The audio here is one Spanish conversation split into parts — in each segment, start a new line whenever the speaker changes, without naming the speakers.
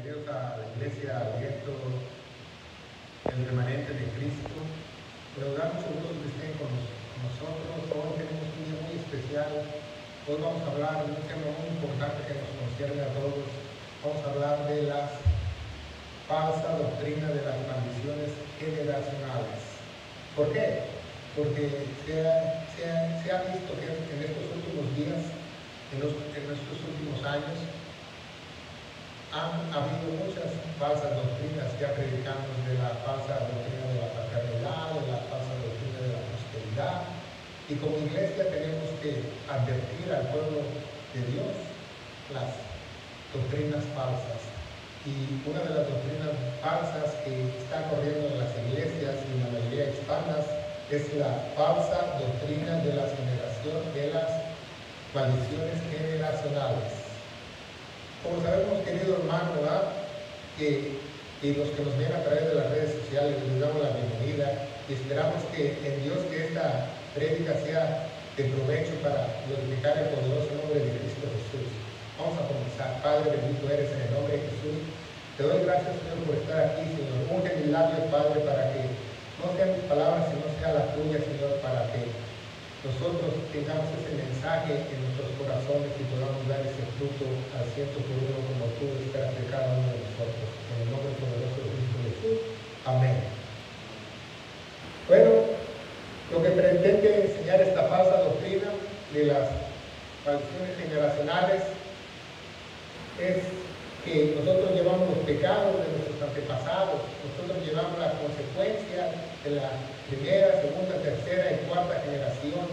bienvenidos a la Iglesia Aliento, el remanente de Cristo. Nos da mucho gusto que estén con nosotros. Hoy tenemos un día muy especial. Hoy vamos a hablar de un tema muy importante que nos concierne a todos. Vamos a hablar de la falsa doctrina de las maldiciones generacionales. ¿Por qué? Porque se ha visto que en estos últimos días, en estos últimos años, han habido muchas falsas doctrinas. Ya predicamos de la falsa doctrina de la paternidad, de la falsa doctrina de la prosperidad, y como iglesia tenemos que advertir al pueblo de Dios las doctrinas falsas. Y una de las doctrinas falsas que está corriendo en las iglesias y en la mayoría hispanas es la falsa doctrina de la generación de las maldiciones generacionales. Como sabemos, querido hermano, ¿verdad? Y los que nos ven a través de las redes sociales, les damos la bienvenida y esperamos que en Dios que esta prédica sea de provecho para glorificar el poderoso nombre de Cristo Jesús. Vamos a comenzar. Padre, bendito eres en el nombre de Jesús. Te doy gracias, Señor, por estar aquí, Señor. Unge mis labios, Padre, para que no sean mis palabras, sino sea la tuya, Señor, para que nosotros tengamos ese mensaje en nuestros corazones y podamos dar ese fruto al 100 por uno como tú esperas de cada uno de nosotros. En el nombre poderoso de Cristo Jesús. Amén. Bueno, lo que pretende enseñar esta falsa doctrina de las maldiciones generacionales es que nosotros llevamos los pecados de nuestros antepasados, nosotros llevamos las consecuencias de la primera, segunda, tercera y cuarta generación.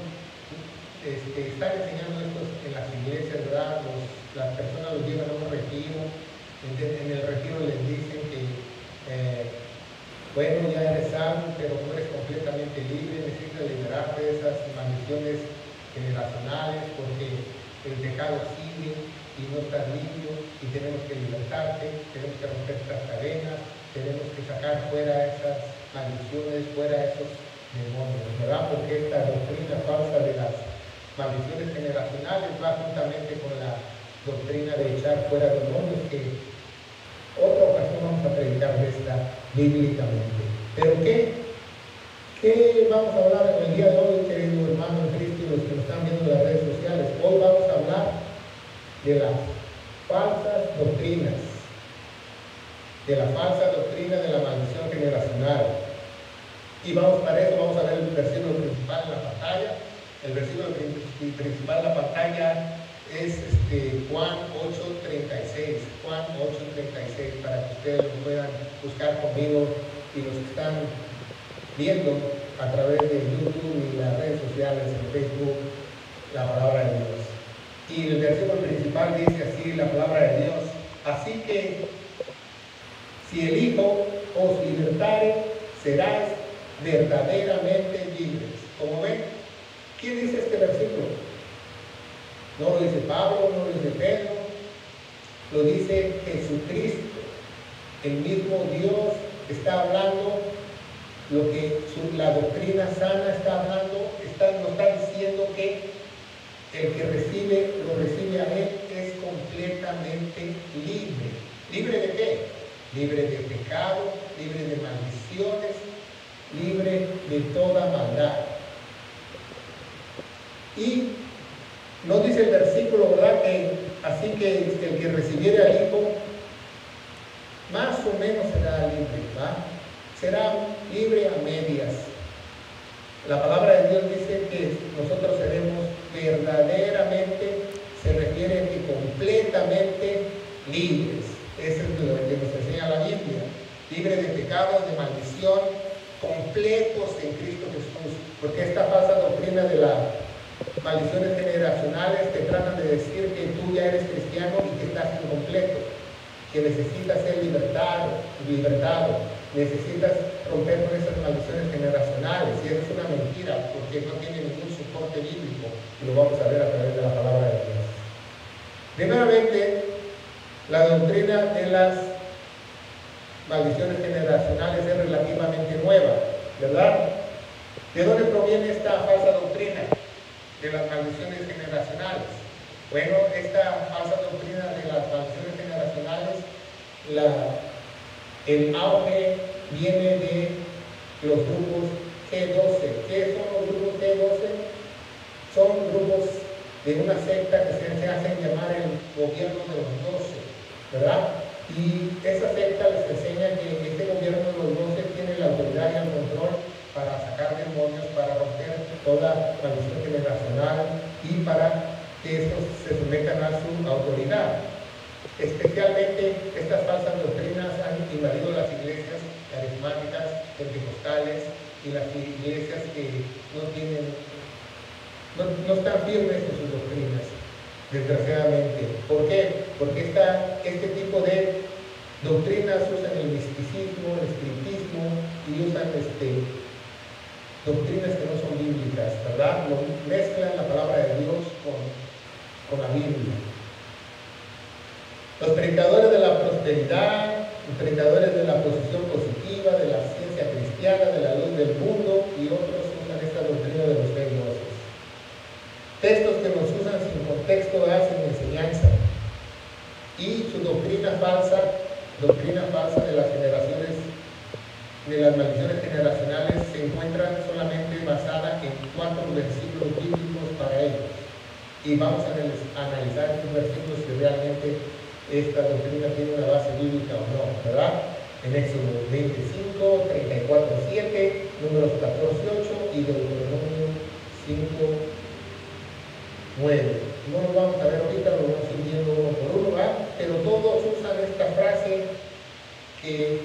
Están enseñando esto en las iglesias, ¿verdad? Las personas los llevan a un retiro. En el retiro les dicen que, bueno, ya eres salvo, pero no eres completamente libre, necesitas liberarte de esas maldiciones generacionales porque el pecado sigue y no estás limpio y tenemos que libertarte, tenemos que romper estas cadenas, tenemos que sacar fuera esas maldiciones, fuera esos demonios, ¿verdad? Porque esta doctrina falsa de las maldiciones generacionales va juntamente con la doctrina de echar fuera demonios, que otra ocasión vamos a predicar de esta bíblicamente. Pero ¿qué vamos a hablar en el día de hoy, querido hermano en Cristo y los que nos están viendo en las redes sociales? Hoy vamos a hablar de las falsas doctrinas, de la falsa doctrina de la maldición generacional. Y para eso vamos a ver el versículo principal de la pantalla. El versículo principal de la pantalla es Juan 8:36. Juan 8:36, para que ustedes lo puedan buscar conmigo y los que están viendo a través de YouTube y las redes sociales, en Facebook, la palabra de Dios. Y el versículo principal dice así, la palabra de Dios: así que si el Hijo os libertare, seráis verdaderamente libres. Como ven, ¿quién dice este versículo? No lo dice Pablo, no lo dice Pedro, lo dice Jesucristo. El mismo Dios está hablando lo que la doctrina sana está hablando, nos está diciendo que el que lo recibe a Él es completamente libre. ¿Libre de qué? Libre de pecado, libre de maldiciones, libre de toda maldad. Y nos dice el versículo, ¿verdad? Que así que el que recibiere al Hijo, más o menos será libre, ¿verdad? Será libre a medias. La palabra de Dios dice que nosotros seremos verdaderamente, se refiere a que completamente libres. Eso es lo que nos enseña la Biblia. Libre de pecados, de maldición, completos en Cristo Jesús. Porque esta falsa doctrina de las maldiciones generacionales te tratan de decir que tú ya eres cristiano y que estás incompleto, que necesitas ser libertado, necesitas romper con esas maldiciones generacionales. Y eso es una mentira, porque no tiene ningún soporte bíblico, y lo vamos a ver a través de la palabra de Dios. Primeramente, la doctrina de las maldiciones generacionales es relativamente nueva, ¿verdad? ¿De dónde proviene esta falsa doctrina de las maldiciones generacionales? Bueno, esta falsa doctrina de las maldiciones generacionales el auge viene de los grupos G12. ¿Qué son los grupos G12? Son grupos de una secta que se hacen llamar el gobierno de los 12, ¿verdad? Y esa secta les enseña que este gobierno de los 12 tiene la autoridad y el control para sacar demonios, para romper toda maldición generacional y para que estos se sometan a su autoridad. Especialmente estas falsas doctrinas han invadido las iglesias carismáticas, pentecostales y las iglesias que no están firmes en sus doctrinas, desgraciadamente. ¿Por qué? Porque este tipo de doctrinas usan el misticismo, el espiritismo y usan doctrinas que no son bíblicas, ¿verdad? Mezclan la palabra de Dios con la Biblia. Los predicadores de la prosperidad, los predicadores de la posición positiva, de la ciencia cristiana, de la luz del mundo y otros usan esta doctrina de los dioses. Textos que nos usan sin contexto hacen enseñanza. Y su doctrina falsa de las generaciones, de las maldiciones generacionales, se encuentran solamente basada en 4 versículos bíblicos para ellos. Y vamos a analizar estos versículos si realmente esta doctrina tiene una base bíblica o no, ¿verdad? En Éxodo 25, 34, 7, Números 14, 8 y Deuteronomio 5, 9. No lo vamos a ver ahorita, lo vamos a ir viendo uno por uno, ¿verdad? Pero todos usan esta frase que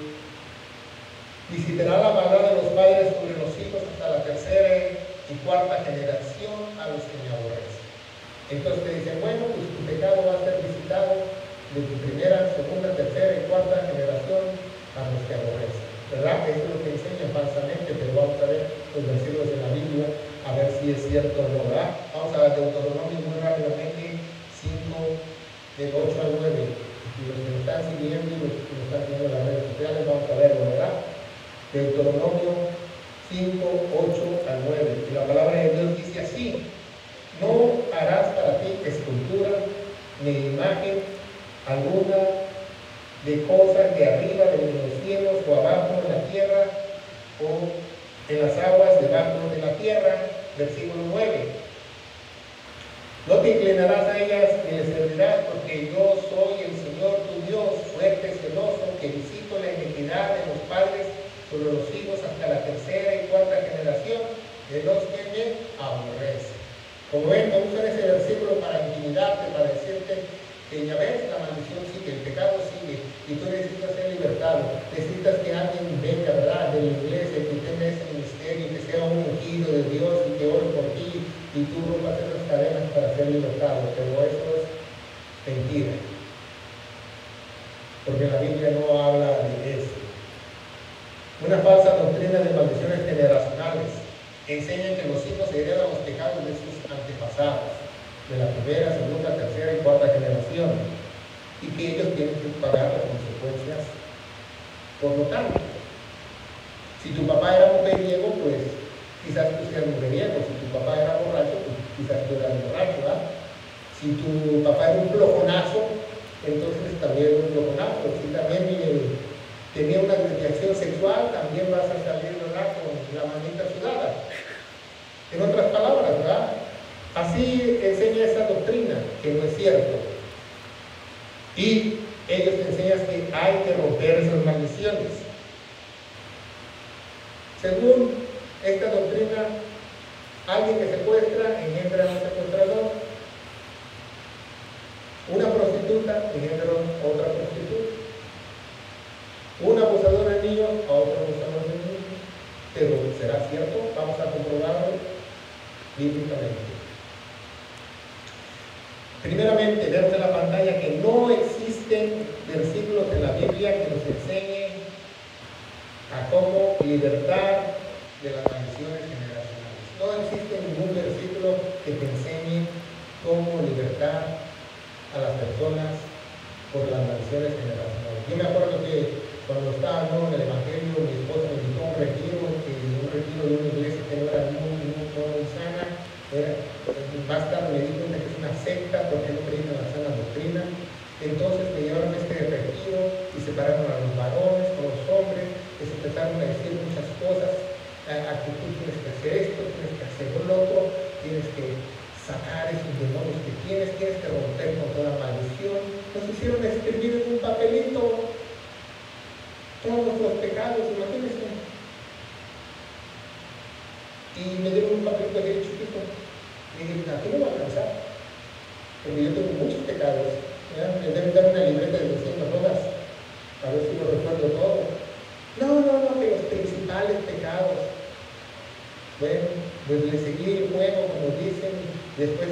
visitará la maldad de los padres sobre los hijos hasta la 3ª y 4ª generación a los que me aborrecen. Entonces te dicen, bueno, pues tu pecado va a ser visitado de tu 1ª, 2ª, 3ª y 4ª generación a los que aborrecen, ¿verdad? Eso es lo que enseñan falsamente, pero vamos a ver los versículos de la Biblia a ver si es cierto o no, ¿verdad? Vamos a Deuteronomio muy rápidamente, 5, del 8 al 9. Y los que nos están siguiendo y los que nos están siguiendo en las redes sociales, vamos a verlo, ¿verdad? Deuteronomio 5, 8 al 9. Y la palabra de Dios dice así: no harás para ti escultura ni imagen alguna de cosas de arriba de los cielos o abajo de la tierra o en las aguas debajo de la tierra. Versículo 9. No te inclinarás a ellas ni les servirás, porque yo soy el Señor tu Dios, fuerte, celoso, que visito la iniquidad de los padres sobre los hijos hasta la 3ª y 4ª generación de los que me aborrecen. Como ven, no usan ese versículo para intimidarte, para decirte que ya ves, la maldición sigue, el pecado sigue, y tú necesitas ser libertado, necesitas que alguien venga, ¿verdad?, de la iglesia, que tenga ese ministerio, que sea un ungido de Dios y que ore por ti, y tú rompas esas cadenas para ser libertado. Pero eso es mentira, porque la Biblia no habla de eso. Una falsa doctrina de maldiciones generacionales enseña que los hijos heredan los pecados de sus antepasados, de la 1ª, 2ª, 3ª y 4ª generación, y que ellos tienen que pagar las consecuencias. Por lo tanto, si tu papá era mujeriego, pues quizás tú seas mujeriego. Si tu papá era borracho, pues quizás tú eras borracho, ¿verdad? Si tu papá era un flojonazo, entonces también un flojonazo. Si también tenía una desviación sexual, también vas a salir, ¿verdad?, con la manita sudada. En otras palabras, ¿verdad? Así enseña esa doctrina, que no es cierto. Y ellos te enseñan que hay que romper esas maldiciones. Según esta doctrina, alguien que secuestra engendra a un secuestrador. Una prostituta engendra a otra prostituta. Un abusador de niños a otro abusador de niños. Pero ¿será cierto? Vamos a comprobarlo bíblicamente. Primeramente, vemos en la pantalla que no existen versículos en la Biblia que nos enseñen a cómo libertar de las maldiciones generacionales. No existe ningún versículo que te enseñe cómo libertar a las personas por las maldiciones generacionales. Yo me acuerdo que cuando estaba en el Evangelio, mi esposa me invitó a un retiro de una iglesia que no era muy sana. Más tarde me di cuenta que es una secta porque no creen en la sana doctrina. Entonces me llevaron a este retiro y se separaron a los varones con los hombres, les empezaron a decir muchas cosas, aquí tú tienes que hacer esto, tienes que hacer lo otro, tienes que sacar esos demonios que tienes que romper con toda maldición. Nos hicieron escribir en un papelito todos nuestros pecados, imagínense. Y me dieron un papelito así chiquito. Y dije, aquí no va a alcanzar, porque yo tengo muchos pecados. Me deben dar una libreta de 200 hojas, a ver si lo recuerdo todo. No, que los principales pecados. Bueno, pues le seguí el juego, como dicen. Después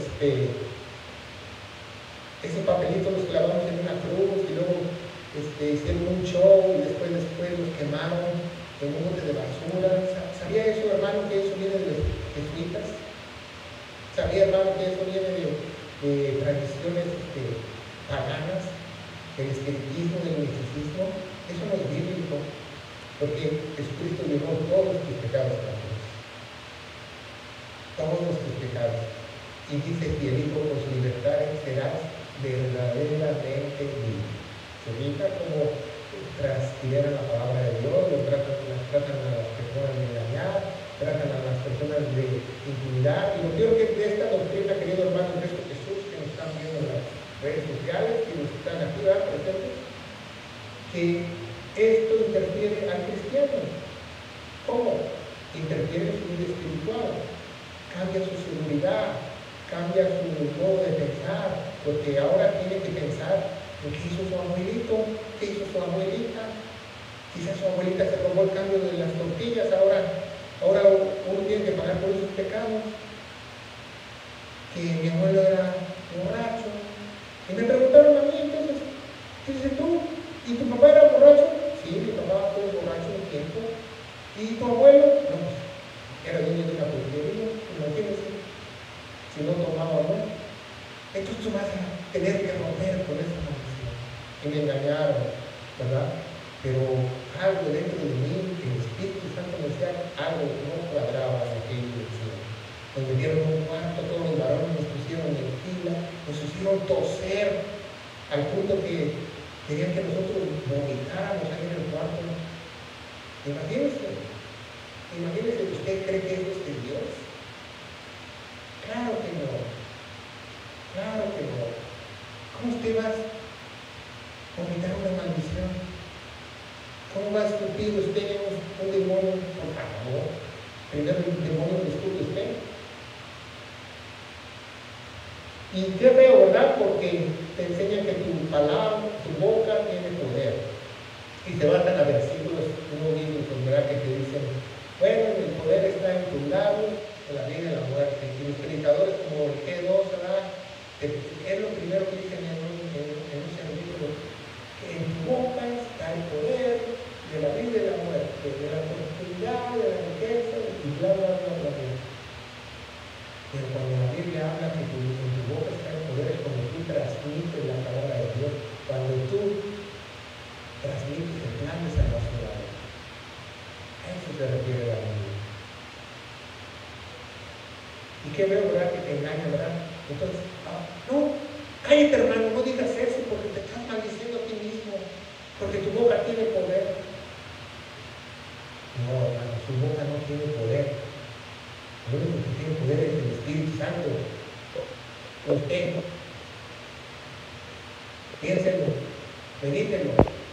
esos papelitos los clavamos en una cruz y luego hicieron un show y después los quemaron en un bote de basura. ¿Sabía eso, hermano, que eso viene de los jesuitas? ¿Sabía, hermano, que eso viene de tradiciones paganas, del espiritismo, del misticismo? Eso no es bíblico, porque Jesucristo llevó todos tus pecados para Dios. Todos tus pecados. Y dice que el Hijo por su libertad serás verdaderamente libre. Se ubica como transcribieran la palabra de Dios, tratan a las personas de engañar, tratan a las personas de intimidar. Y lo peor que de esta doctrina, querido hermano Cristo Jesús, que nos están viendo en las redes sociales, que nos están aquí, por ejemplo, que esto interfiere al cristiano. ¿Cómo? Interfiere en su vida espiritual, cambia su seguridad, cambia su modo de pensar, porque ahora tiene que pensar en qué hizo su abuelito, qué hizo su abuelita. Quizás su abuelita se robó el cambio de las tortillas, ahora uno tiene que pagar por esos pecados. Que mi abuelo era borracho. Y me preguntaron a mí, entonces, ¿qué dices tú? ¿Y tu papá era borracho? Sí, mi papá fue borracho un tiempo. ¿Y tu abuelo? No, pues, era dueño de una pulpería, imagínense. Si no tomaba, ¿no? Entonces tú vas a tener que romper con esa maldición. Y me engañaron, ¿verdad? Pero algo dentro de mí, el Espíritu Santo me decía, algo no cuadraba en aquello que decía. Nos metieron en un cuarto, todos los varones nos pusieron en fila, nos hicieron toser, al punto que querían que nosotros vomitáramos ahí en el cuarto. Imagínense, ¿usted cree que eso es de Dios? Claro que no. ¿Cómo usted va a vomitar una maldición? ¿Cómo va a escupir usted un demonio? Por favor, primero el demonio lo escupe usted. Y qué feo, ¿verdad? Porque te enseña que tu palabra, tu boca tiene poder. Y se basan a versículos, unos bíblicos, ¿verdad? Que te dicen, bueno, el poder está en tus labios, en la vida y la muerte. Y los predicadores como el G2, ¿verdad? Es lo primero que dicen en un versículo, que en tu boca está el poder de la vida y de la muerte, de la prosperidad, de la riqueza, y bla, bla, bla, bla, bla. Pero cuando la Biblia habla que en tu boca está el poder, es cuando tú transmites la palabra de Dios, cuando tú transmites el plan de salvación. A eso se refiere la Biblia. ¿Y qué veo, verdad? Que te engaña, ¿verdad? Entonces, no, cállate, hermano, no digas eso porque te estás maldiciendo a ti mismo, porque tu boca tiene poder. No, hermano, su boca no tiene poder. Lo único que tiene poder es el Espíritu Santo. Usted, piénsenlo, medítenlo.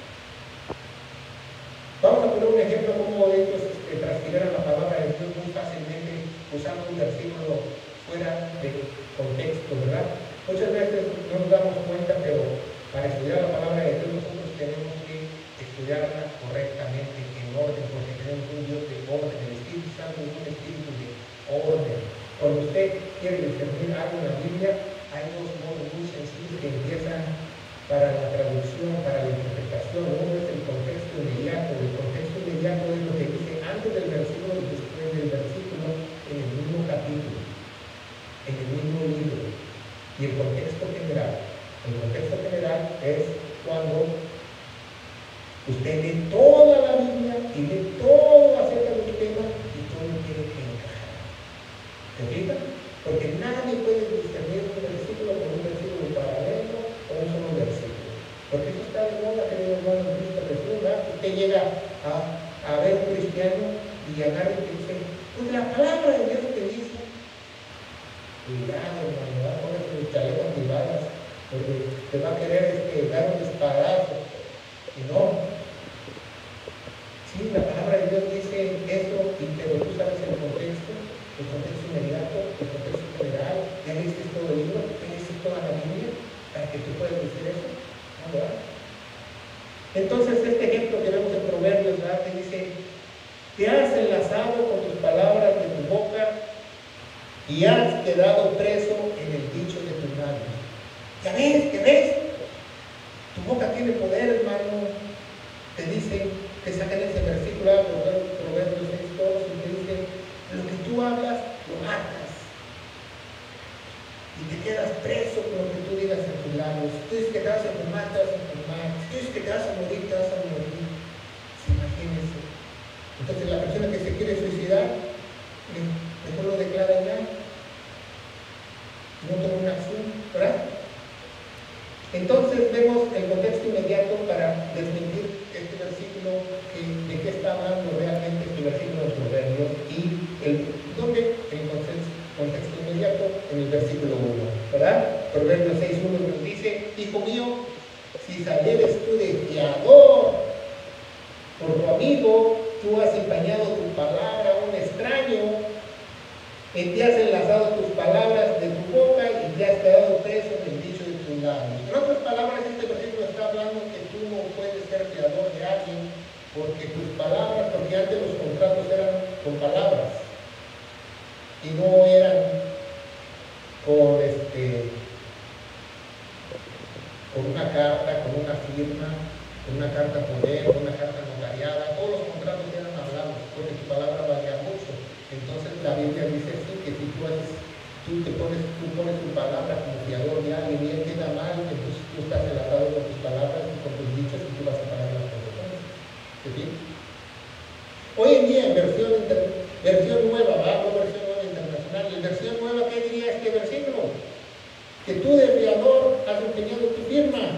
Vamos a poner un ejemplo cómo ellos transfirieron la palabra de Dios muy fácilmente usando un versículo fuera de contexto, ¿verdad? Muchas veces no nos damos cuenta, pero para estudiar la palabra de Dios nosotros tenemos que estudiarla correctamente, en orden, porque tenemos un Dios de orden. El Espíritu Santo es un espíritu de orden. Cuando usted quiere discernir algo en la Biblia, hay dos modos muy sencillos que empiezan para la traducción, para la interpretación. Uno es el contexto inmediato. El contexto inmediato es lo que dice antes del versículo y después del versículo en el mismo capítulo, en el mismo libro. Y el contexto general es cuando usted lee toda la Biblia y lee todo acerca del tema y todo tiene que encajar. ¿Se fijan? Porque nadie puede discernir un versículo con un versículo paralelo o un solo versículo. Porque eso está de moda, querido hermano usted llega a ver un cristiano y agarra y te dice, pues la palabra de Dios te dice, cuidado, hermano, va a poner tus chalecos antibalas, porque te va a querer dar un espadazo. Y no. Sí, la palabra de Dios dice eso, pero tú sabes el contexto inmediato, el contexto general. Ya leíste todo el libro, ya leíste toda la Biblia, para que tú puedas decir eso. ¿No, verdad? Entonces, este ejemplo que vemos en Proverbios, ¿verdad? Que dice, te has enlazado con tus palabras de tu boca y has quedado preso en el dicho de tus labios. ¿Ya ves? Tu boca tiene poder, hermano. Te dice, te sacan ese versículo, Proverbios 6:2, y te dice, lo que tú hablas, lo matas. Y te quedas preso con lo que tú digas en tus labios. Si tú dices que te vas a enfermar, te vas a enfermar. Si tú dices que te vas a morir, te vas a morir. Imagínense. Entonces la persona que se quiere suicidar, mejor lo declara ya. No toma una acción, ¿verdad? Entonces vemos el contexto inmediato para desmentir este versículo, de qué está hablando realmente este versículo de Proverbios, y ¿dónde? El contexto inmediato en el versículo 1, ¿verdad? Proverbios 6:1 nos dice, hijo mío, si salieres tú de fiador por tu amigo, tú has empañado tu palabra a un extraño, y te has enlazado tus palabras de tu boca y te has quedado preso en el dicho de tus labios. En otras palabras, este versículo está hablando que tú no puedes ser fiador de alguien porque tus palabras, porque antes los contratos eran con palabras y no eran con una carta, con una firma, con una carta poder, con una carta notariada. Todos los contratos eran hablados porque tu palabra valía mucho. Entonces la Biblia dice así, que si tú pones tu palabra como fiador de alguien y él queda mal, entonces tú estás enlazado con tus palabras y con tus dichos y tú vas a pagar las consecuencias. ¿Sí? Hoy en día en versión nueva, no versión nueva internacional, y en versión nueva, ¿qué diría este versículo? Que tú de fiador has empeñado tu firma.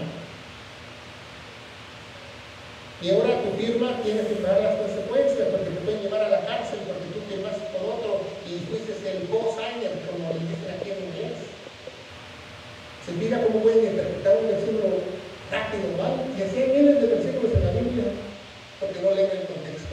Y ahora tu firma tienes que pagar las consecuencias, porque te pueden llevar a la cárcel, porque tú firmaste por otro y fuiste el co-signer, como le dicen aquí en inglés. Se fija cómo pueden interpretar un versículo rápido, ¿vale? Y así hay miles de versículos en la Biblia, porque no leen el contexto.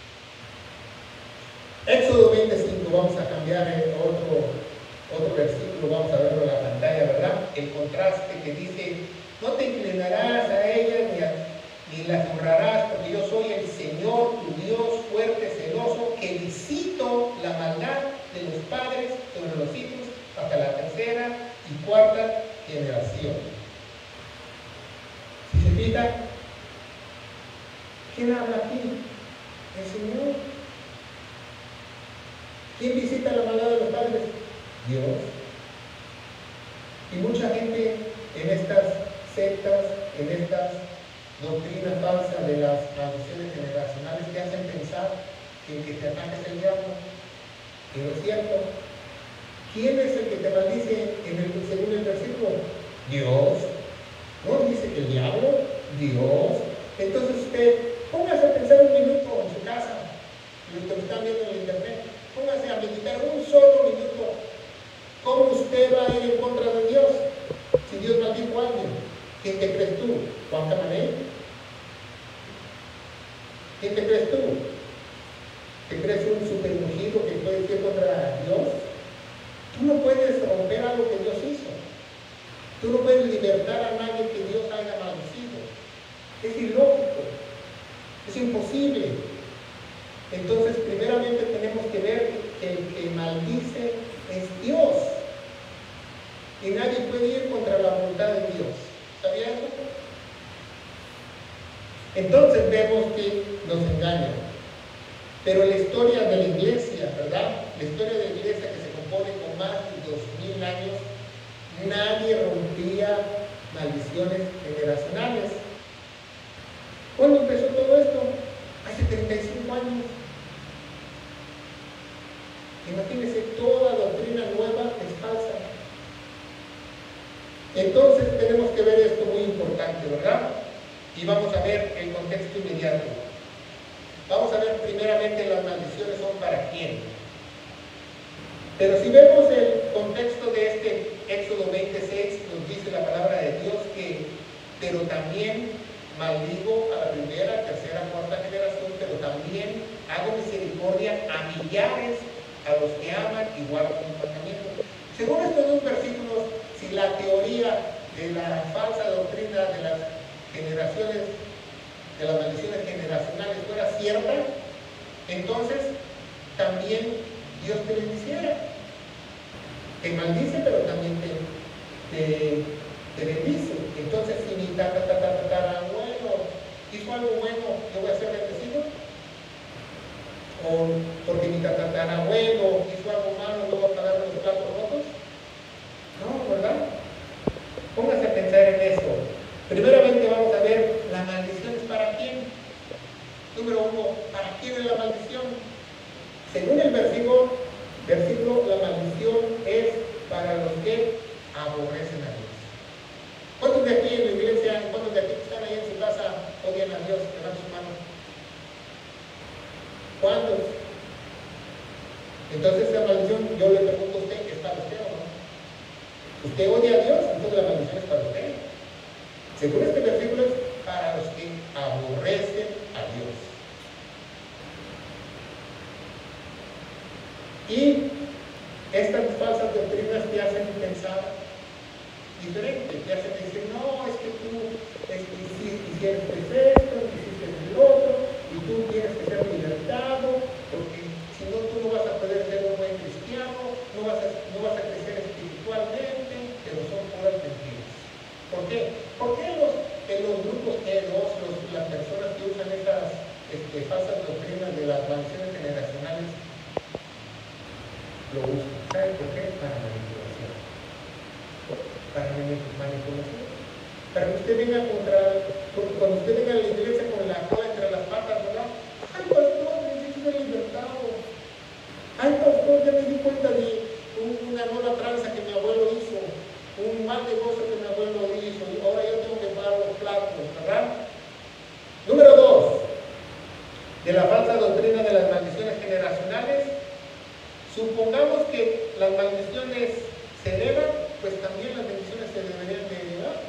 Éxodo 25, vamos a cambiar otro versículo, vamos a verlo en la pantalla, ¿verdad? El contraste que dice, no te inclinarás a ellas ni las honrarás, porque yo soy el Señor, tu Dios, fuerte, celoso, que visito la maldad de los padres sobre los hijos hasta la tercera y cuarta generación. Si se fija, ¿quién habla aquí? El Señor. ¿Quién visita la maldad de los padres? Dios. Y mucha gente en estas sectas, en estas doctrina falsa de las maldiciones generacionales que hacen pensar que el que te ataca es el diablo. Y no es cierto. ¿Quién es el que te maldice según el versículo? Dios. ¿No dice que el diablo? Dios. Entonces usted, póngase a pensar un minuto en su casa, los que me están viendo en el internet, póngase a meditar un solo minuto. ¿Cómo usted va a ir en contra de Dios? Si Dios maldijo a alguien, ¿quién te crees tú? ¿Juan Camané? ¿Quién te crees tú? ¿Te crees un super ungido que puede ir contra Dios? Tú no puedes romper algo que Dios hizo. Tú no puedes libertar a nadie que Dios haya maldecido. Es ilógico. Es imposible. Entonces, primeramente tenemos que ver que el que maldice es Dios. Y nadie puede ir contra la voluntad de Dios. ¿Sabía eso? Entonces vemos que nos engañan. Pero la historia de la iglesia, ¿verdad? La historia de la iglesia que se compone con más de 2000 años, nadie rompía maldiciones generacionales. ¿Cuándo empezó todo esto? Hace 35 años. Imagínense, toda doctrina nueva es falsa. Entonces tenemos que ver esto muy importante, ¿verdad? Y vamos a a ver el contexto inmediato. Vamos a ver primeramente las maldiciones son para quién. Pero si vemos el contexto de este Éxodo 26, nos dice la palabra de Dios que, pero también maldigo a la primera, tercera, cuarta generación, pero también hago misericordia a millares, a los que aman y guardan mis mandamientos. Según estos dos versículos, si la teoría de la falsa doctrina de las generaciones, de las maldiciones generacionales fuera cierta, entonces también Dios te bendiciera. Te maldice, pero también te bendice. Entonces, si mi tatarabuelo hizo algo bueno, ¿yo voy a ser bendecido? ¿O porque mi tatarabuelo hizo algo malo, ¿yo voy a pagar los platos rotos? No, ¿verdad? Póngase a pensar en eso. Primeramente vamos a ver las maldiciones para quién. Número uno, ¿para quién es la maldición? Según el versículo, la maldición es para los que aborrecen a Dios. ¿Cuántos de aquí en la iglesia, cuántos de aquí que están ahí en su casa odian a Dios? Levanten sus manos. ¿Cuántos? Entonces esa maldición, yo le pregunto a usted, ¿es para usted o no? ¿Usted odia a Dios? Entonces la maldición es para usted. Según este versículo es para los que aborrecen a Dios. Y estas falsas doctrinas te hacen pensar diferente, te hacen decir, no, es que tú hiciste esto, hiciste el otro, y tú tienes que ser libertado, porque si no, tú no vas a poder ser un buen cristiano, no vas a crecer espiritualmente, pero son puras mentiras. ¿Por qué? Porque en los grupos E2, las personas que usan estas falsas doctrinas de las maldiciones generacionales, lo usan. ¿Sabe por qué? Para manipulación. Para manipulación. Para que usted venga cuando usted venga a la iglesia con la cola entre las patas, ¿verdad? Ay, pastor, necesito libertado. Ay, pastor, ya me di cuenta de una nueva tranza que mi abuelo hizo, un mal negocio que mi abuelo hizo, y ahora yo tengo que pagar los platos, ¿verdad? Número 2, de la falsa doctrina de las maldiciones generacionales. Supongamos que las maldiciones se elevan, pues también las bendiciones se deberían de elevar.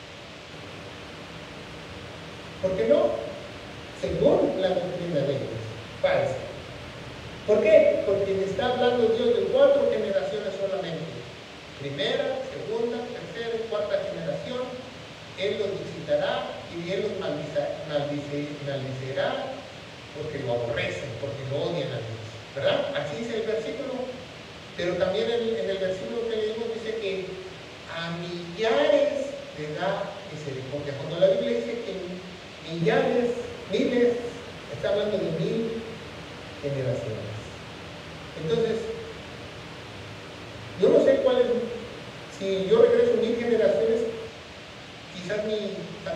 ¿Por qué no? Según la doctrina de ellos, falsa. ¿Por qué? Porque le está hablando Dios de 4 generaciones solamente. Primera, segunda, tercera y cuarta generación. Él los visitará y Él los maldicirá porque lo aborrecen, porque lo odian a Dios. ¿Verdad? Así dice el versículo. Pero también en el versículo que leímos dice que a millares le da misericordia. Cuando la Biblia dice que millares, miles, está hablando de 1000 generaciones. Entonces, yo no sé cuál es, si yo regreso 1000 generaciones, quizás mi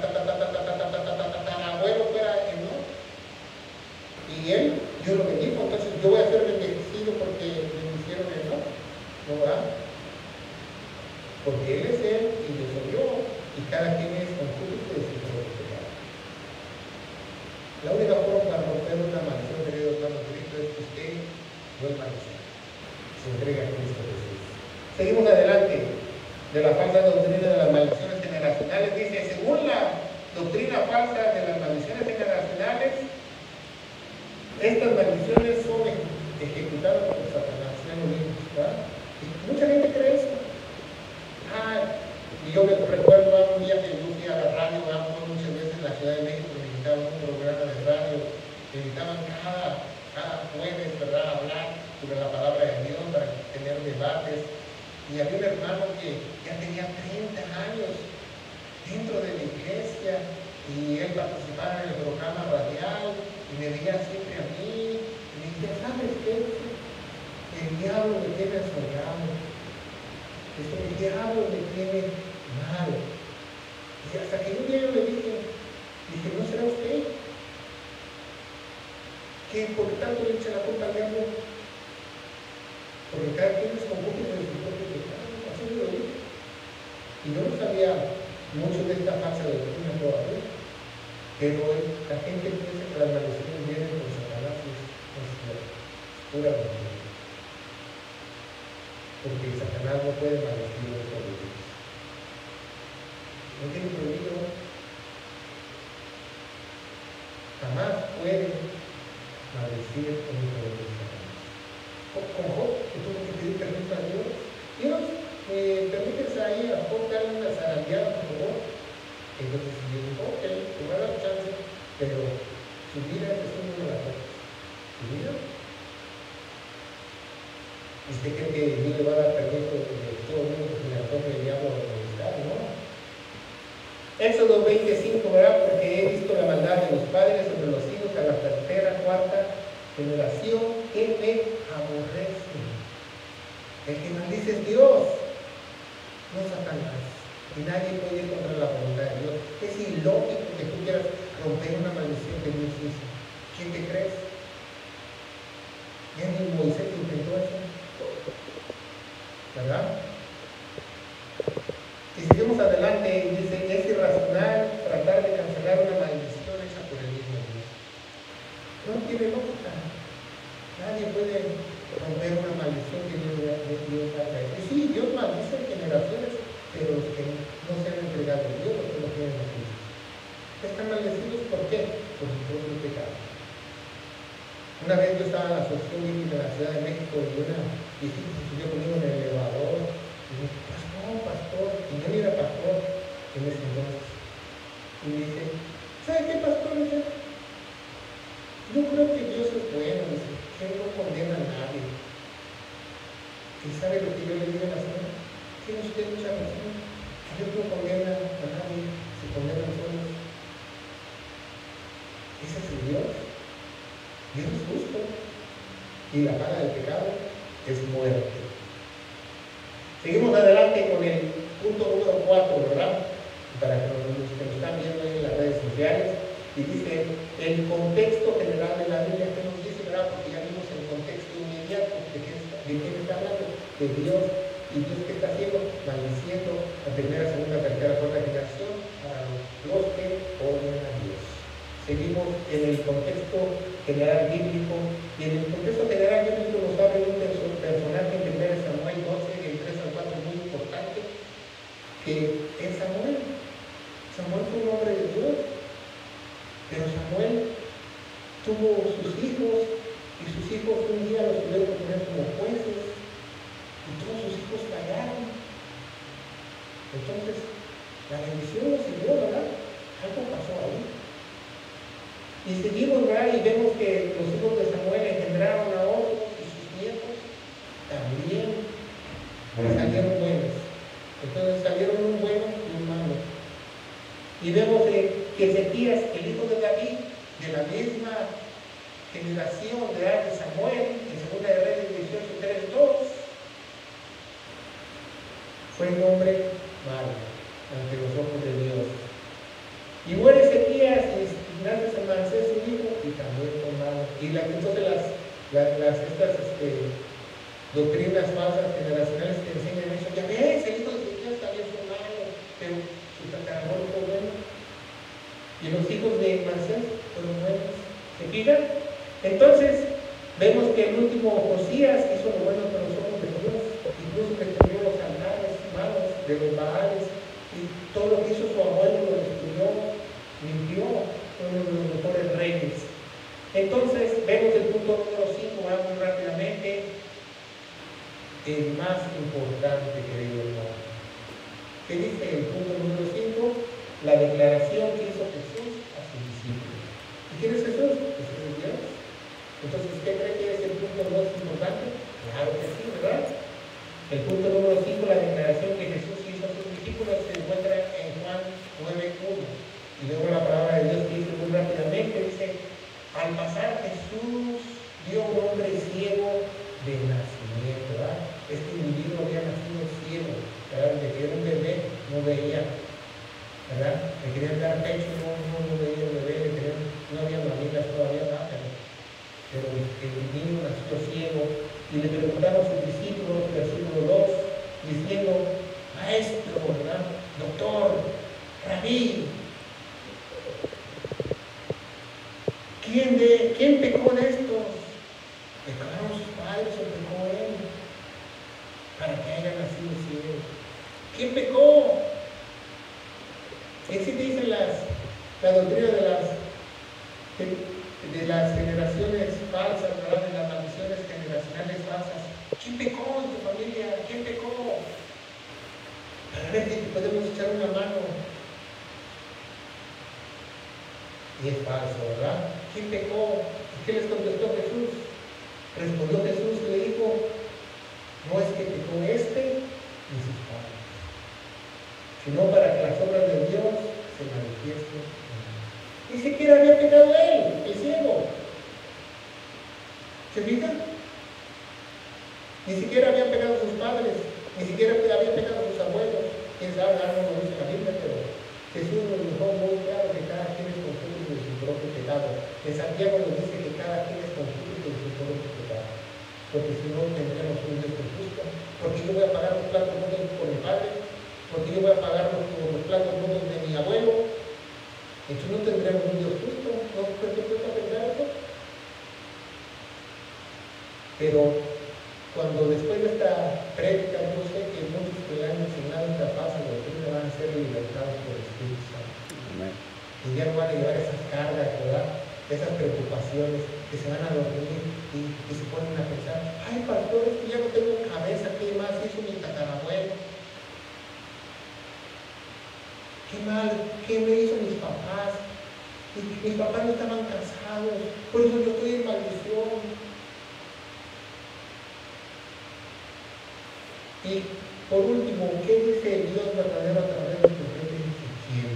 abuelo fuera no. Y él, yo lo bendijo, entonces yo voy a ser bendecido porque me hicieron el no. ¿No va? Porque él es él y yo soy yo, y cada quien es conjunto de su propio pecado. La única forma para romper una maldición, queridos hermanos, Cristo es que usted vuelva a nacer, se entrega a Cristo Jesús. Seguimos adelante. De la falsa doctrina de las maldiciones generacionales, dice, según la doctrina falsa de las maldiciones generacionales, estas maldiciones son ejecutadas por Satanás. Ya lo vimos, ¿verdad? Y mucha gente cree eso. Y yo me recuerdo un día que yo fui a la radio, muchas veces en la Ciudad de México, me invitaban a un programa de radio, me invitaban cada jueves, ¿verdad?, a hablar sobre la palabra de Dios, para tener debates. Y había un hermano que ya tenía 30 años dentro de la iglesia y él participaba en el programa radial y me veía siempre a mí y me decía, ¿sabes qué? El diablo me tiene soñado, el diablo me tiene mal. Y hasta que un día yo le dije, ¿no será usted? ¿Qué? ¿Por qué tanto le echa la culpa al diablo? Porque cada quien es cómplice de su propio pecado, así lo dije. Y yo no sabía mucho de esta falsa doctrina todavía. Pero la gente piensa que las maldiciones vienen por Satanás y es pura mentira. Porque Satanás no puede maldecir a los Dios. No tiene prohibido. Jamás puede maldecir a un hijo de Satanás. Con Job, que tuvo que pedir permiso a Dios. Dios, permítese ahí a Job darle una zarandeada, por favor. Entonces Dios dijo, ok, te voy a dar chance, pero su vida es uno de las cosas. ¿Su vida? ¿Usted cree que Dios le va a dar permiso de todo el mundo que se le antoje el diablo a molestar? No. Éxodo 25, ¿verdad? Porque he visto la maldad de los padres sobre los hijos a la tercera, cuarta generación que me aborrecen. El que maldice es Dios, no Satanás. Y nadie puede ir contra la voluntad de Dios. Es ilógico que tú quieras romper una maldición que Dios hizo. ¿Quién te crees? Ya ni Moisés intentó eso, ¿verdad? Y seguimos adelante, dice, es irracional tratar de cancelar una maldición hecha por el mismo Dios. No tiene lógica. Nadie puede romper una maldición que Dios haga. Y sí, Dios maldice generaciones, pero los que no se han entregado a Dios, los que no tienen a Cristo. Están maldecidos, ¿por qué? Por su propio pecado. Una vez yo estaba en la asociación bíblica de la Ciudad de México y una visita se subió conmigo en el elevador y me dijo, pastor, y yo era pastor en ese entonces. Y me dice, ¿sabe qué, pastor? Dice, yo creo que Dios es bueno, dice, que Él no condena a nadie. ¿Y sabe lo que yo le digo a la señora? Tiene usted mucha razón. Dios no condena a nadie, se condenan solos. Ese es el Dios. Dios es justo. Y la paga del pecado es muerte. Seguimos adelante con el punto número 4, ¿verdad? Para que los que nos están viendo en las redes sociales. Y dice, el contexto general de la Biblia, que nos dice, ¿verdad? Porque ya vimos el contexto inmediato de quién está hablando, de Dios. ¿Y Dios qué está haciendo? Maldiciendo la primera, segunda, tercera, cuarta generación para los que odian a Dios. Seguimos en el contexto general bíblico, y en el contexto general bíblico nos habla de un personaje en 1 Samuel 12, del 3 al 4, muy importante, que es Samuel. Samuel fue un hombre de Dios, pero Samuel tuvo sus hijos, y sus hijos un día los tuvieron que poner como jueces, y todos sus hijos fallaron. Entonces, la bendición no sirvió, ¿verdad? Algo pasó ahí. Y seguimos, ¿verdad? Y vemos que los hijos de Samuel engendraron a otros y sus nietos también salieron buenos. Entonces salieron un bueno y un malo. Y vemos que Ezequías, el hijo de David, de la misma generación de Samuel, en 2 de Reyes 18, 3, 2, fue un hombre malo ante los ojos de Dios. Y muere Ezequías y gracias a Manasés su hijo y también fue malo. Y entonces estas doctrinas falsas generacionales que enseñan eso, ya ves, el hijo de Ezequías también fue malo, pero su tatarabuelo fue bueno. Y los hijos de Manasés fueron buenos. ¿Se fijan? Entonces, vemos que el último Josías hizo lo bueno con los ojos de Dios, incluso destruyó los altares malos de los Baales, y todo lo que hizo su abuelo lo destruyó, limpió, fue uno de los mejores reyes. Entonces, vemos el punto número 5, vamos muy rápidamente, el más importante, querido hermano. ¿Qué dice el punto número 5? La declaración que hizo Jesús a sus discípulos. ¿Y quién es Jesús? Jesús es Dios. Entonces, ¿qué cree que es el punto más importante? Claro que sí, ¿verdad? El punto número 5, la declaración que Jesús hizo a sus discípulos, se encuentra en Juan 9:1. Y luego la palabra de Dios que dice muy rápidamente, dice, al pasar Jesús vio un hombre ciego de nacimiento, ¿verdad? Este individuo había nacido ciego, ¿verdad? Desde que era un bebé no veía, ¿verdad? Le querían dar pecho ¿Quién pecó de estos? ¿Pecaron sus padres o pecó él? Para que haya nacido ciego. ¿Quién pecó? Así dicen la doctrina de las generaciones falsas, ¿verdad? De las maldiciones generacionales falsas. ¿Quién pecó en tu familia? ¿Quién pecó? Para ver si podemos echar una mano. Y es falso, ¿verdad? ¿Quién pecó? ¿Y qué les contestó Jesús? Respondió Jesús y le dijo, no es que pecó ni sus padres, sino para que las obras de Dios se manifiesten. Ni siquiera había pecado él, el ciego. ¿Se fijan? Ni siquiera habían pecado sus padres, ni siquiera habían pecado sus abuelos. Quién sabe, algo lo dice la Biblia, pero Jesús nos dejó muy claro que cada quien es consciente de su propio pecado. En Santiago nos dice que cada quien es consciente de su propio pecado. Porque si no tendremos un Dios justo. Porque yo voy a pagar los platos rotos por mi padre. Porque yo voy a pagar los platos rotos de mi abuelo. Entonces no tendremos un Dios justo. ¿No te cuesta pensar eso? Pero cuando después de esta prédica, yo sé que muchos que le han enseñado esta fase de doctrina van a ser libertados por el Espíritu Santo. Amén. Y ya no van a llevar esas cargas, ¿verdad? Esas preocupaciones, que se van a dormir y se ponen a pensar, ay pastor, es que ya no tengo cabeza, ¿qué más hizo mi tatarabuelo? ¿Qué mal? ¿Qué me hizo mis papás? Mis papás no estaban casados, por eso yo estoy en maldición. Y por último, ¿qué dice el Dios verdadero a través del profeta Ezequiel?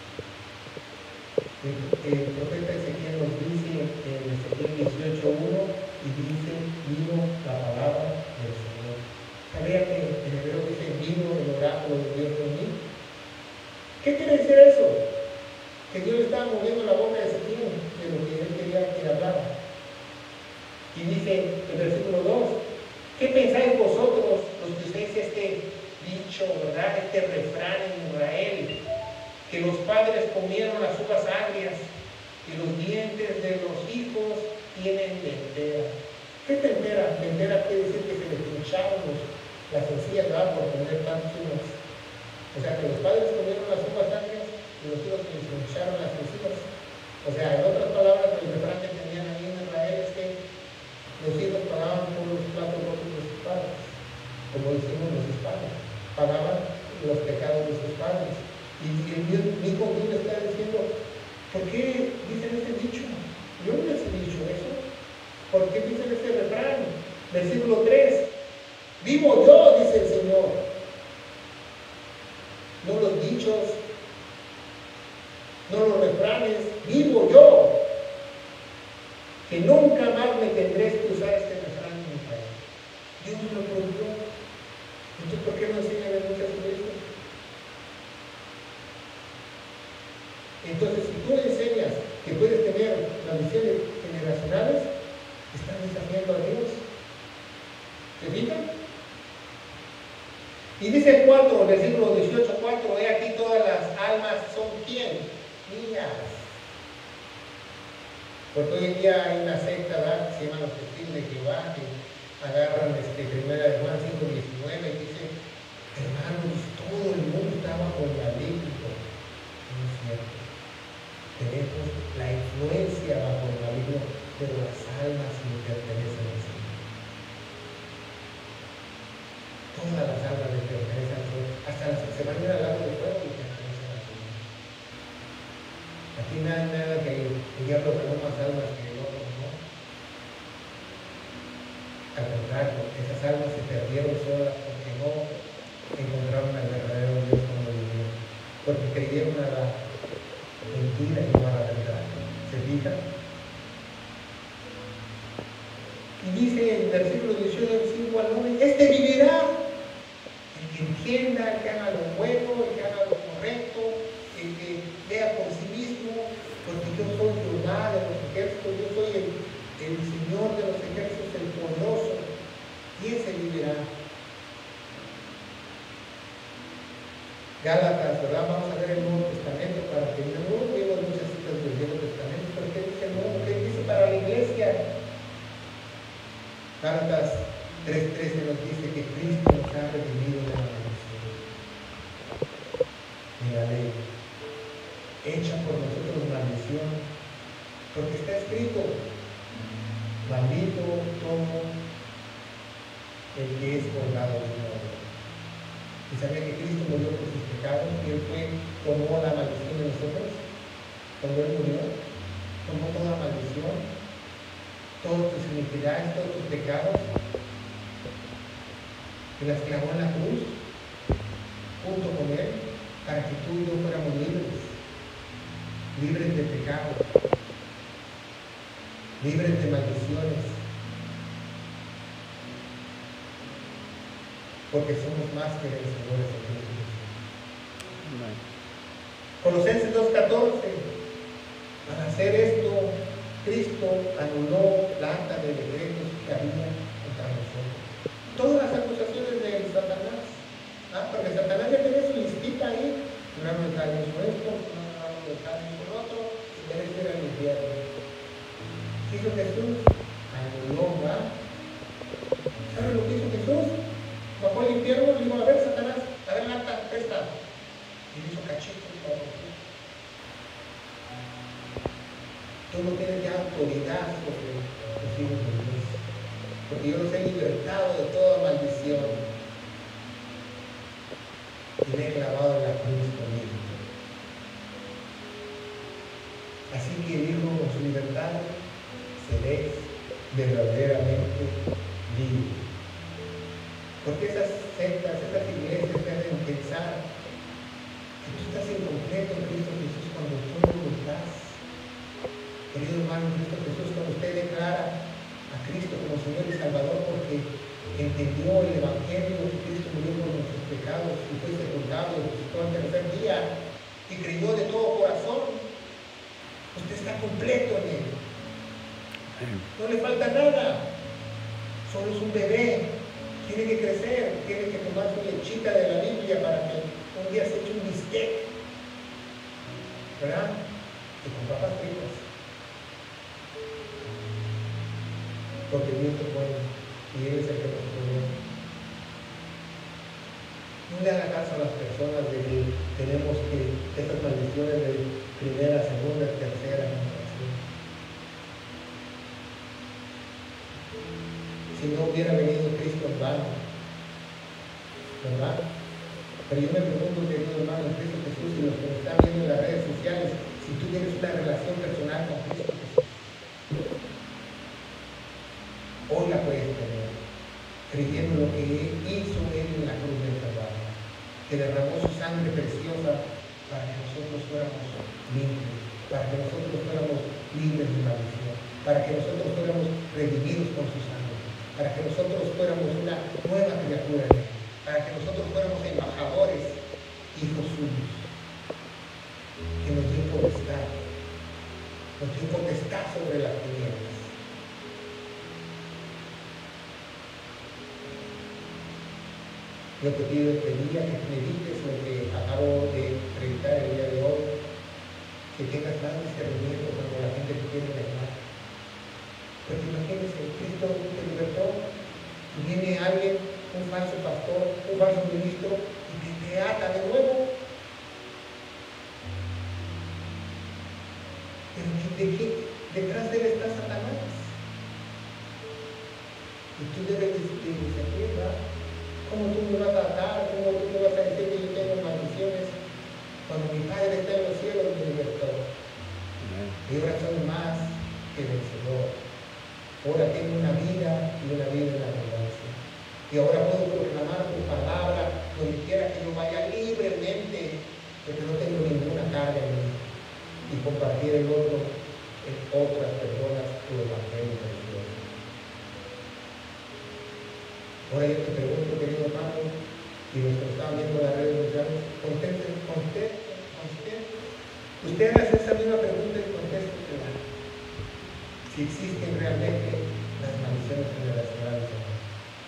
El profeta Ezequiel nos dice en Ezequiel 18:1 y dice, vino la palabra del Señor. ¿Sabía que en hebreo dice, vino el oráculo de Dios en mí? ¿Qué quiere decir eso? Que Dios le estaba moviendo la boca de Ezequiel de lo que él quería que hablara. Y dice el versículo 2, ¿qué pensáis vosotros, los que usáis este dicho, ¿verdad? Este refrán en Israel? Que los padres comieron las uvas agrias y los dientes de los hijos tienen dentera. ¿Qué dentera? Dentera quiere decir que se les pincharon las encías, ¿verdad? Por comer tantas uvas. O sea, que los padres comieron las uvas agrias y los hijos se les pincharon las encías. O sea, en otras palabras, el refrán que tenían ahí en Israel es que los hijos pagaban por los platos rotos de sus padres, como decimos los hispanos, pagaban los pecados de sus padres. Y el mismo Dios le está diciendo, ¿por qué dicen este dicho? Yo no les he dicho eso. ¿Por qué dicen este refrán? Versículo 3, vivo yo, dice el Señor. No los dichos, no los refranes, vivo yo. Que nunca más me tendréis que usar este refrán en mi país. Dios me lo prohibió. Entonces, ¿por qué no enseña a muchas iglesias? Entonces, si tú enseñas que puedes tener maldiciones generacionales, estás desafiando a Dios. ¿Se fijan? Y dice el 4, versículo 18:4, he aquí todas las almas son ¿quién? Mías. Porque hoy en día hay una secta, ¿verdad?, que se llama los testigos de Jehová, que agarran primera de Juan 5:19 y dice, hermanos, todo el mundo está bajo el maligno. No es cierto. Tenemos la influencia bajo el maligno, pero las almas le pertenecen al Señor. Todas las almas le pertenecen al Señor, hasta las que se van a ir al lago de fuego le pertenecen al Señor. Aquí no hay nada que el diablo ganó más almas que el otro, ¿no? Al contrario, esas almas se perdieron solas porque no encontraron al verdadero Dios como lo vivieron, porque creyeron a la mentira y no a la verdad. ¿Se fijan? Y dice en el versículo 18 del 5 al 9, este vivirá, el que entienda, el que haga lo bueno, el que haga lo correcto, el que vea por sí mismo, porque yo soy Jehová de los ejércitos, yo soy el Señor de los ejércitos, el poderoso, y ese vivirá. Gálatas, ¿verdad? Vamos a ver el Nuevo Testamento para que no vemos muchas citas del Viejo Testamento, porque dice el Nuevo, que Porque está escrito, maldito todo el que es colgado de una obra. Y sabía que Cristo murió por sus pecados y Él tomó la maldición de nosotros. Cuando Él murió, tomó toda maldición, todas tus iniquidades, todos tus pecados, y las clavó en la cruz, junto con Él, para que tú y yo fuéramos libres, libres de pecado, libres de maldiciones, porque somos más que vencedores en Cristo Jesús. Colosenses 2:14. Al hacer esto, Cristo anuló la acta de decretos que había contra nosotros. Todas las acusaciones de Satanás. Porque Satanás ya tenía su listita ahí. Fulano de tal hizo esto, fulano de tal hizo lo otro, y merece ir al infierno. ¿Qué hizo Jesús? Anuló, ¿verdad? ¿Sabes lo que hizo Jesús? Bajó al infierno y dijo, a ver, Satanás, a ver, acta, presta. Y le hizo cachito para ti. Tú no tienes ya autoridad sobre los hijos de Dios, porque yo los he libertado de toda maldición y me he clavado en la cruz conmigo. Así que el Hijo con su libertad seréis verdaderamente libres. Porque esas sectas, esas iglesias te hacen pensar que tú estás incompleto en Cristo Jesús cuando tú no lo estás. Querido hermano, Cristo Jesús, cuando usted declara a Cristo como Señor y Salvador porque entendió el Evangelio que Cristo murió por nuestros pecados y fue sepultado y resucitó al tercer día y creyó de todo corazón, usted está completo en Él. No le falta nada. Solo es un bebé. Tiene que crecer, tiene que tomar su lechita de la Biblia para que un día se eche un bistec, ¿verdad? Y con papas fritas. Porque Dios es bueno y Él es el que nos provee. No le haga caso a las personas de que tenemos que estas maldiciones de primera, segunda, tercera generación. Si no hubiera venido Cristo en vano, ¿verdad? Pero yo me pregunto, querido hermano, en Cristo Jesús y los que me están viendo en las redes sociales, si tú tienes una relación personal con Cristo Jesús, hoy la puedes tener, creyendo lo que hizo Él en la cruz del Calvario, que derramó su sangre preciosa para que nosotros fuéramos limpios, para que nosotros fuéramos libres de maldición, para que nosotros fuéramos redimidos con su sangre, para que nosotros fuéramos una nueva criatura en Él, para que nosotros fuéramos embajadores, hijos suyos, que nos dio potestad sobre las tinieblas. Yo te pido este día que medites lo que acabo de predicar el día de hoy, que tengas más discernimiento cuando la gente te quiere engañar. Porque imagínense, Cristo te libertó y viene alguien, un falso pastor, un falso ministro, y te ata de nuevo. Pero detrás de él está Satanás. Y tú debes discernir, ¿verdad? ¿Cómo tú me vas a atar? ¿Cómo tú me vas a decir que yo tengo maldiciones? Cuando mi Padre está en los cielos me libertó. Y ahora soy más que vencedor. Ahora tengo una vida y una vida en abundancia. Y ahora puedo proclamar tu palabra donde quiera que yo vaya libremente, porque no tengo ninguna carga en mí. Y compartir en otras personas tu evangelio de Dios. Ahora yo te pregunto, querido hermano, y los que están viendo las redes sociales, contesten. Usted hace esa misma pregunta y contéstela. Si existen realmente las maldiciones generacionales o no.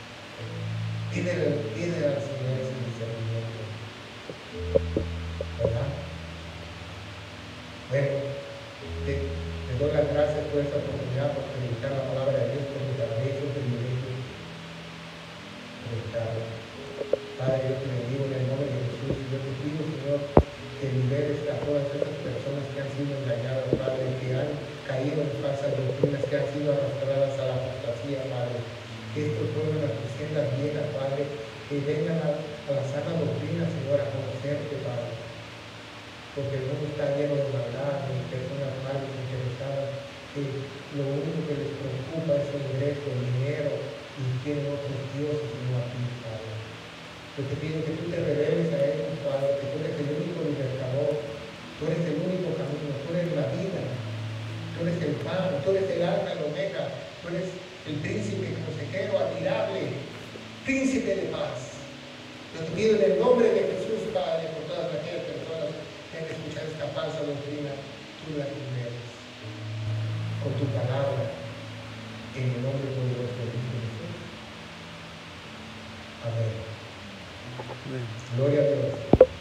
Pídele al Señor ese discernimiento. ¿Verdad? Bueno, te doy las gracias por esta oportunidad, por predicar la palabra de Dios, porque para mí es un privilegio predicarla. Padre, yo te bendigo en el nombre de Jesús y yo te pido, Señor, que liberes a todas estas personas que han sido engañadas, Padre, que han caído en falsas doctrinas que han sido arrastradas a la apostasía, Padre. Que estos vuelvan a tus sendas viejas, Padre, que vengan a la sana doctrina, Señor, a conocerte, Padre. Porque el mundo está lleno de maldad, de personas malas, interesadas, que lo único que les preocupa es el ingreso, el dinero, y tienen otros dioses y no a ti, Padre. Yo te pido que tú te reveles a ellos, Padre, que tú eres el único libertador, tú eres el único camino, tú eres la vida, tú eres el pan, tú eres el alfa y el omega, tú eres el príncipe consejero admirable, príncipe de paz. Yo te pido en el nombre de Jesús, Padre, por todas aquellas personas que han escuchado esta falsa doctrina, tú las liberes con tu palabra, en el nombre poderoso de Jesús. Amén. Gloria a Dios.